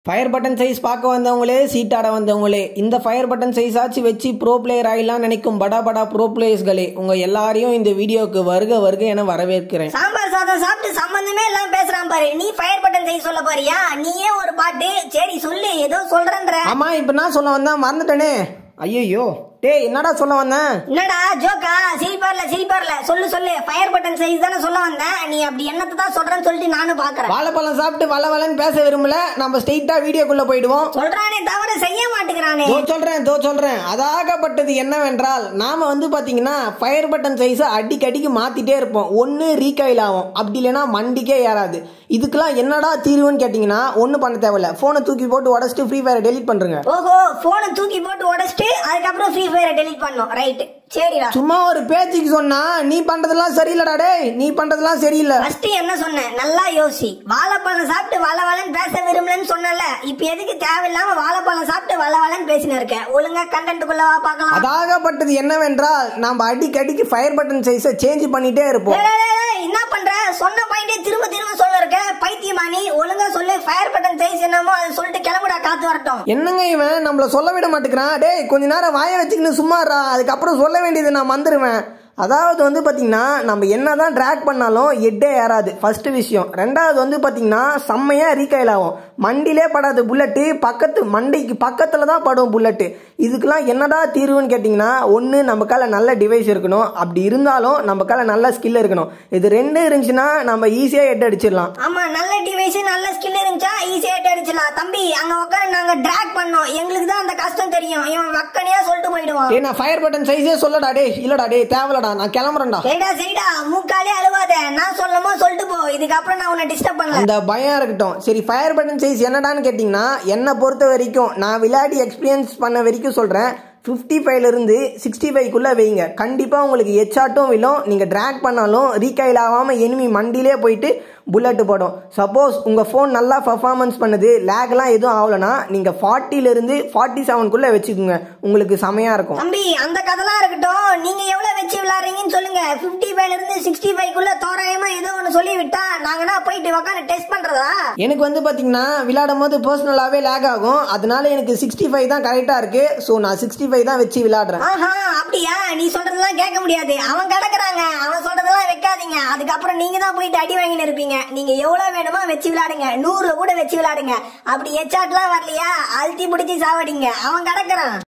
Fire button size பார்க்க வந்தவங்களே சீட்டாட வந்தவங்களே இந்த fire button size ஆச்சு வச்சு ப்ரோ பிளேயர் ஆயிலாம் நினைக்கும் படா ப்ரோ பிளேயர்ஸ்களே உங்க எல்லாரையும் இந்த வீடியோக்கு வருக என வரவேற்கிறேன். சாம்பார் சாதம் சாப்பிட்டு சம்பந்தமே எல்லாம் பேசுறான் பாரு. நீ ஃபயர் பட்டன் சைஸ் சொல்ல போறியா? நீயே ஒரு பாட்டு சரி சொல்லு, ஏதோ சொல்றேன்ற. ஆமா இப்ப நான் சொல்ல வந்தேன் மறந்துட்டேனே. ஐயோ டேய் என்னடா சொல்ல வந்தேன்? என்னடா ஜோக்கா? சிரிப்பார்ல சொல்லு ஃபயர் பட்டன் சைஸ் தானே சொல்ல வந்தேன். நீ அப்படி என்னத்தை தான் சொல்றேன்னு சொல்லிட்டு நானும் பாக்குறேன். வாழைப்பழம் சாப்பிட்டு வளவலன்னு பேச விரும்பல, நம்ம ஸ்ட்ரெயிட்டா வீடியோக்குள்ள போயிடுவோம். சொல்றானே தவிர செய்ய மாட்டேங்கிறானே. சொல்றேன் அதாகப்பட்டது என்னவென்றால் நாம பாத்தீங்கன்னா ஃபயர் பட்டன் சைஸை அடிக்கடிக்கு மாத்திட்டே இருப்போம். ஒன்னு ரீகாயில் ஆகும், அப்படி இல்லைன்னா மண்டிக்கே ஏறாது. இதுக்கெல்லாம் என்னடா தீர்வுன்னு கேட்டீங்கன்னா ஒண்ணு பண்ண தேவையில்ல, போனை தூக்கி போட்டு உடச்சிட்டு ஃப்ரீ ஃபயரை டெலீட் பண்றீங்க. ஓஹோ, போனை தூக்கி போட்டு உடச்சிட்டு அதுக்கப்புறம் ஃப்ரீ ஃபயரை டெலீட் பண்ணோம். ரைட், சரிடா. சும்மா ஒரு பேச்சுக்கு சொன்னா நீ பண்றதெல்லாம் சரியில்லடா. டேய் நீ பண்றதெல்லாம் சரியில்லை. ஃபர்ஸ்ட் என்ன சொன்னேன் நல்லா யோசி. வாழைப்பழம் சாப்பிட்டு வளவலன்னு பேச விரும்பலன்னு சொன்னல, இப்ப எதுக்கு தேவையில்லாம வாழைப்பழம் சாப்பிட்டு வளவலன்னு பேசின இருக்க? ஒழுங்கா கண்டென்ட்குள்ள வா பார்க்கலாம். அதாகப்பட்டது என்னவென்றால் நாம அடிக்கடிக்கு ஃபயர் பட்டன் சைஸை சேஞ்ச் பண்ணிட்டே இருப்போம். என்ன பண்ற? சொன்ன பாயிண்டே திரும்ப சொல்ல இருக்க. பைத்தியமா நீ? ஒழுங்கா சொல்லு ஃபயர் பட்டன் சைஸ் என்னமோ அதை சொல்லிட்டு கிளம்புடா, காத்து வரட்டும். என்னங்க இவன் நம்மள சொல்ல விட மாட்டேங்கிறான். டேய் கொஞ்ச நேரம் வாய வச்சுக்கின்னு சும்மாறா, அதுக்கப்புறம் சொல்ல வேண்டியது நான் வந்துருவேன். அதாவது பாத்தீங்கன்னா நம்ம என்னதான் டிராக் பண்ணாலும் எட்டே ஏறாது ஃபர்ஸ்ட் விஷயம். ரெண்டாவது பாத்தீங்கன்னா செம்மையா ரீகாயில் ஆகும். மண்டிலே படாது புல்லட்டு, மண்டைக்கு பக்கத்துல தான் படும் புல்லட்டு. இதுக்கெல்லாம் என்னடா தீர்வுன்னு கேட்டீங்கன்னா ஒன்னு நம்ம கையில நல்ல டிவைஸ் இருக்கணும், அப்படி இருந்தாலும் நம்ம கையில நல்ல ஸ்கில் இருக்கணும். இது ரெண்டும் இருந்துச்சுன்னா நம்ம ஈஸியா ஹெட் அடிச்சிடலாம். ஆமா, நல்ல டிவைஸ் நல்ல ஸ்கில் இருந்துச்சா ஈஸியா ஹெட் அடிச்சிடலாம். தம்பி அங்க உட்காந்து நாங்க டிராக் பண்ணோம், எங்களுக்கு தான் அந்த கஷ்டம் தெரியும். இவன் வக்கனையா சொல்லிட்டு போயிடுவான். நான் ஃபயர் பட்டன் சைஸே சொல்லடா. டே இல்லடா, டே தேவலடா, நான் கிளம்புறேன்டா. சரிடா மூக்காலே அழுவாத, நான் சொல்லமோ சொல்லிட்டு போ. இதுக்கப்புறம் நான் உன்னை டிஸ்டர்ப் பண்ணல. அந்த பயம் இருக்கட்டும். சரி ஃபயர் பட்டன் சைஸ் என்னடான்னு கேட்டீங்கன்னா என்னை பொறுத்த வரைக்கும் நான் விளையாடி எக்ஸ்பீரியன்ஸ் பண்ண வரைக்கும் சொல்றேன், 55 இருந்து 65 வைங்க. கண்டிப்பா உங்களுக்கு ஹெட்ஷாட்டும் விழும். நீங்க டிராக் பண்ணாலும் ரீகாயில் ஆகாம எனிமி மண்டிலே போயிட்டு புல்லட் போடும். சப்போஸ் உங்க போன் நல்லா பெர்ஃபார்மன்ஸ் பண்ணுது, லேக்லாம் எதுவும் ஆகலனா நீங்க 40 இருந்து 47 வச்சுக்கோங்க, உங்களுக்கு செமையா இருக்கும். தம்பி அந்த கதெல்லாம் இருக்கட்டும், நீங்க எவ்வளவு வச்சு விளையாடுறீங்கன்னு சொல்லுங்க. 55 இருந்து 65 தோராயமா ஏதோ ஒன்னு சொல்லி விட்டா நாங்கன்னா போயிட்டு உட்காந்து டெஸ்ட் பண்றதா? எனக்கு பாத்தீங்கன்னா விளையாடும் போது பர்சனலாவே லேக் ஆகும், அதனால எனக்கு 65 தான் கரெக்டா இருக்கு. சோ நான் 65 தான் வச்சு விளையாடுறேன். அப்படியா? நீ சொல்றதெல்லாம் கேட்க முடியாது, அவன் கிடக்குறாங்க. அவன் சொல்றதெல்லாம் வைக்காதீங்க, அதுக்கப்புறம் நீங்க தான் போயிட்டு அடி வாங்கின்னு இருப்பீங்க. நீங்க எவ்வளவு வேணுமோ வச்சு விளையாடுங்க, 100 கூட வச்சு விளையாடுங்க. அப்படி ஹெட்ஷாட்லாம் வரலையா அழுத்தி பிடிச்சி சாவடிங்க, அவன் கிடக்குறான்.